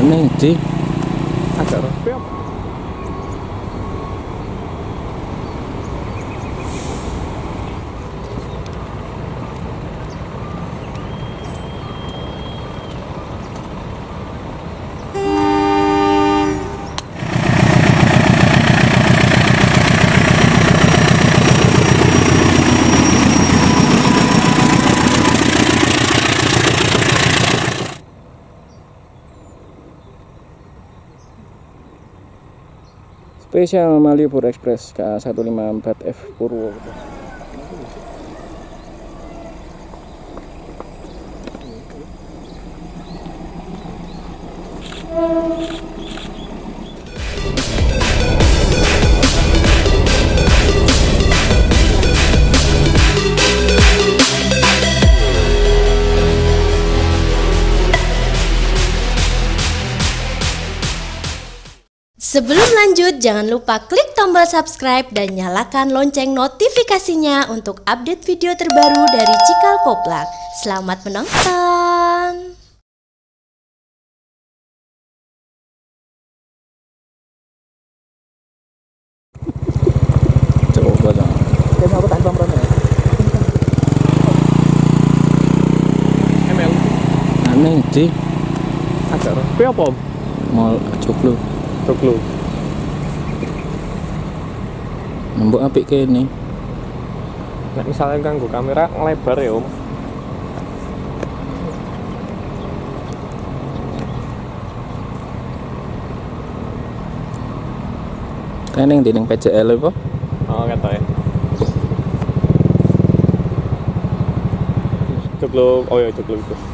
Aneh sih. Agak rapi apa? Spesial Malioboro Express KA154F Purwo. Sebelum lanjut, jangan lupa klik tombol subscribe dan nyalakan lonceng notifikasinya untuk update video terbaru dari Cikal Koplak. Selamat menonton! Coba dong. Kayak aku tanpa merana ya? ML Aneh sih. agak rapi apa om? Mau coklu. Coklu Nembok apik kene. nah misalnya ganggu kamera ngelebar ya om. Kene yang dinding PCL apa? Oh kata ya coklu, oh ya coklu itu.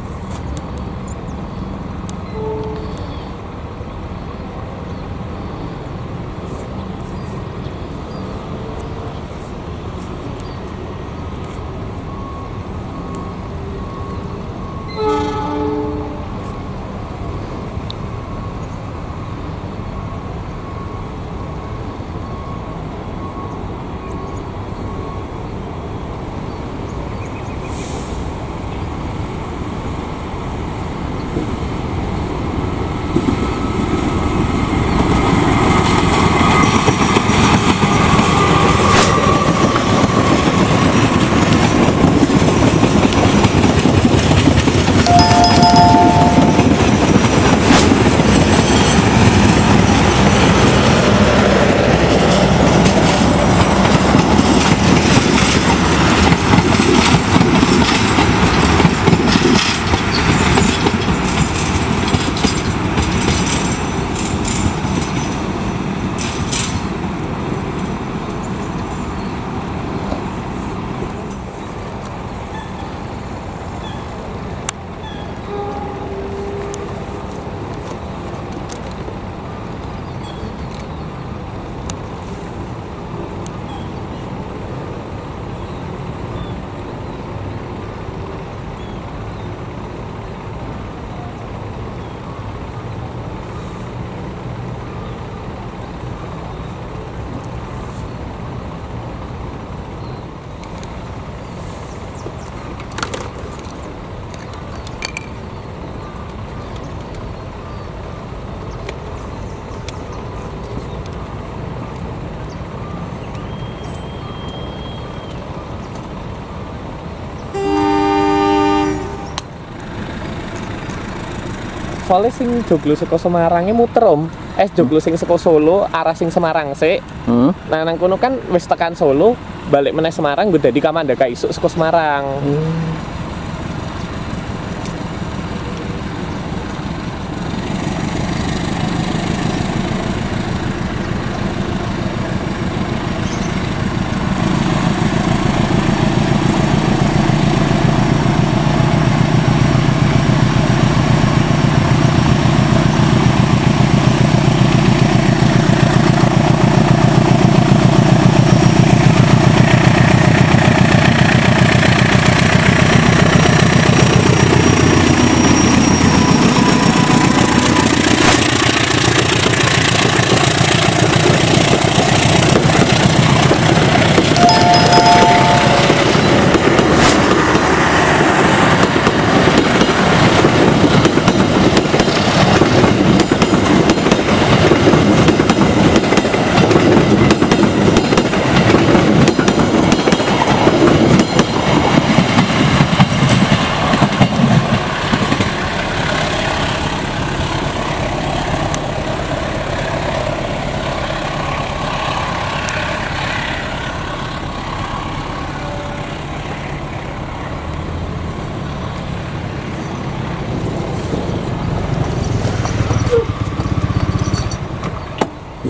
Soalnya sing joglo saka Semarangnya muter om. Joglo sing saka Solo arah sing Semarang sik. Nah nang kono kan wis tekan Solo, balik meneh Semarang gue dadi Kamandaka isuk saka Semarang.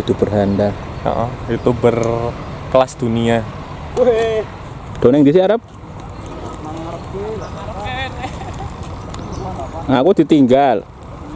YouTuber handal. YouTuber kelas dunia. Doneng di Arab. Aku ditinggal.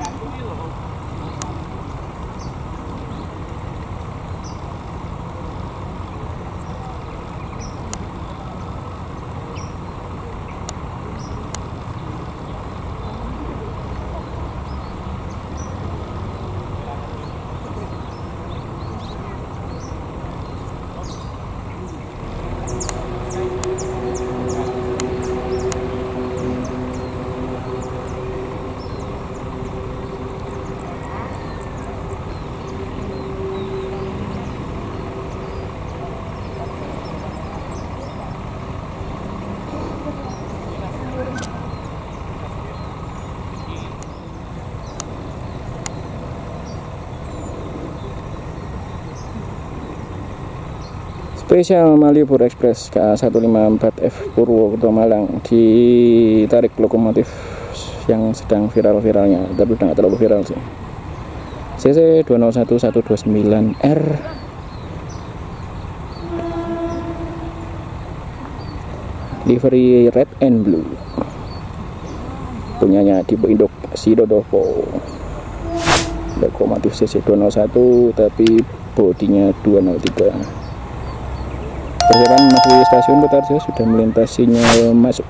Spesial Malioboro Express KA154F Purwokerto Malang ditarik lokomotif yang sedang viral-viralnya, tapi udah nggak terlalu viral sih. CC 201129R livery red and blue, punyanya tipe induk Sidodopo. Lokomotif CC 201 tapi bodinya 203. Perjalanan masuk stasiun Kutarjo sudah melintasinya masuk.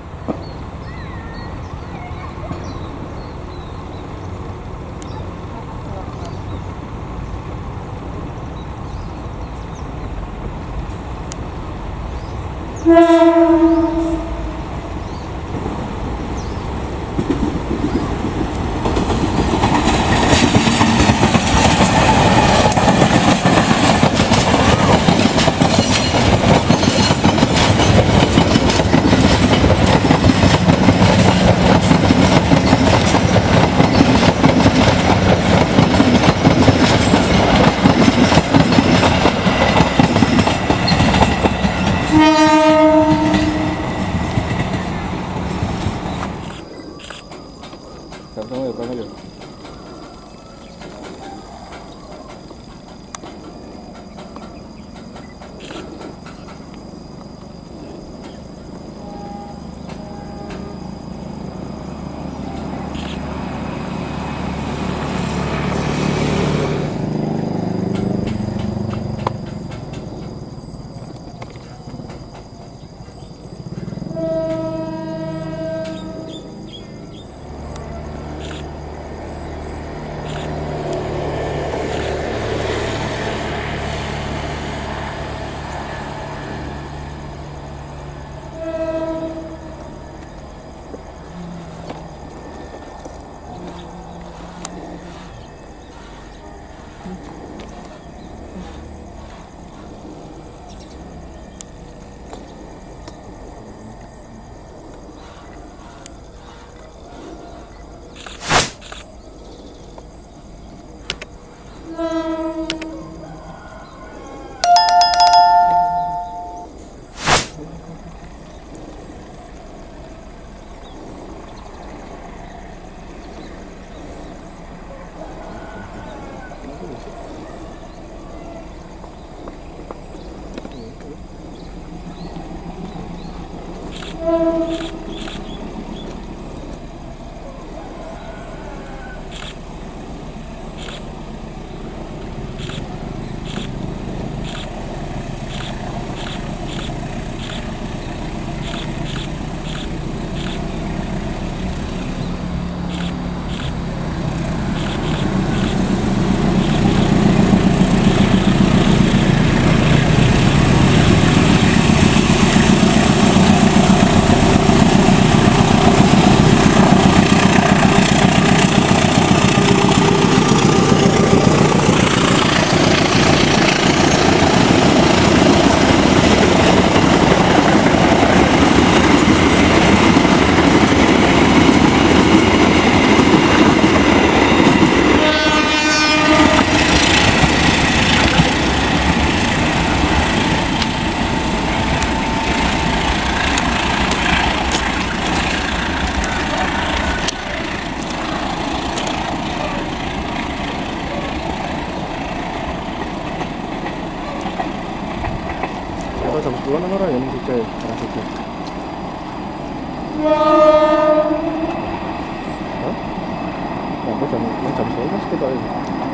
Duluan ana ora ya ning Jogja ya, arah Jogja. Hah? Sampai jam 11 kita ini.